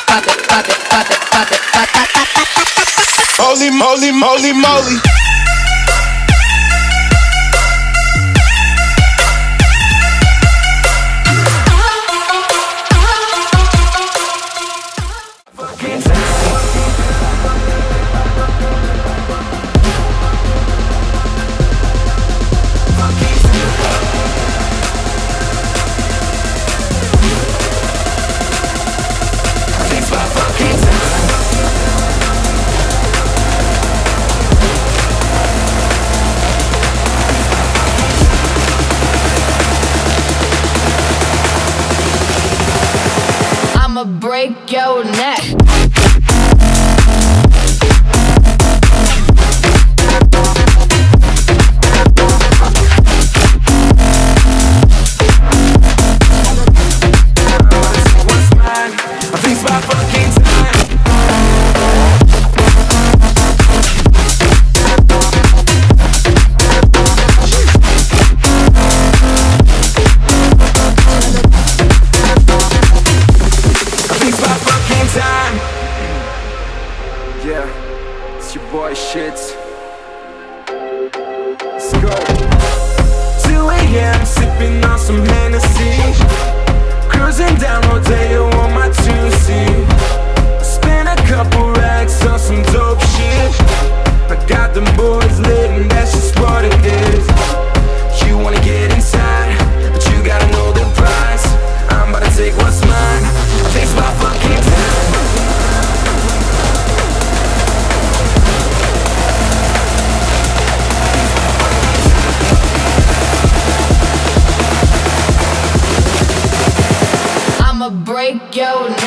Holy moly, moly, moly. I'ma break your neck. Shits. Let's go. 2 a.m. sipping on some Hennessy, cruising down Rodeo on my 2C. Spent a couple racks on some dope shit. I got them boys lit and that's just what it is. You wanna get inside, but you gotta know the price. I'm about to take what's mine. I think it's my fucking time. I'ma break your